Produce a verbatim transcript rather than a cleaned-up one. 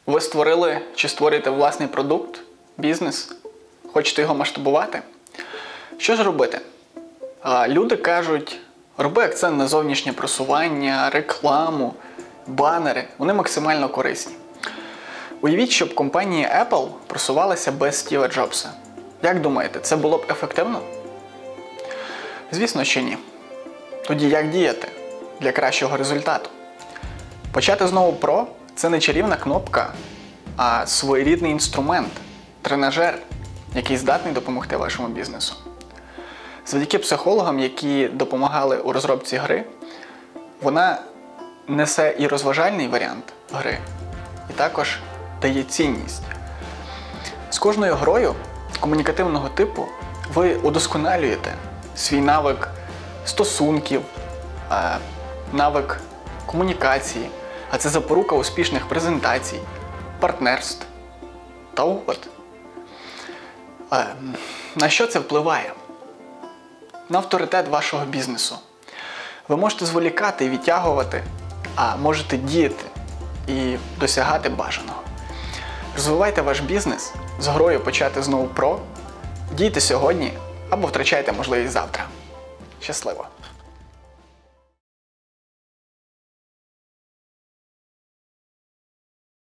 Ви створили чи створюєте власний продукт, бізнес, хочете його масштабувати? Що ж робити? Люди кажуть, роби акцент на зовнішнє просування, рекламу, банери. Вони максимально корисні. Уявіть, щоб компанія Apple просувалася без Стіва Джобса. Як думаєте, це було б ефективно? Звісно, що ні. Тоді як діяти для кращого результату? Почати знову про – це не чарівна кнопка, а своєрідний інструмент, тренажер, який здатний допомогти вашому бізнесу. Завдяки психологам, які допомагали у розробці гри, вона несе і розважальний варіант гри, і також дає цінність. З кожною грою комунікативного типу ви удосконалюєте свій навик стосунків, навик комунікації, а це запорука успішних презентацій, партнерств та угод. На що це впливає? На авторитет вашого бізнесу. Ви можете зволікати і відтягувати, а можете діяти і досягати бажаного. Розвивайте ваш бізнес з грою почати знову про. Дійте сьогодні або втрачайте можливість завтра. Щасливо!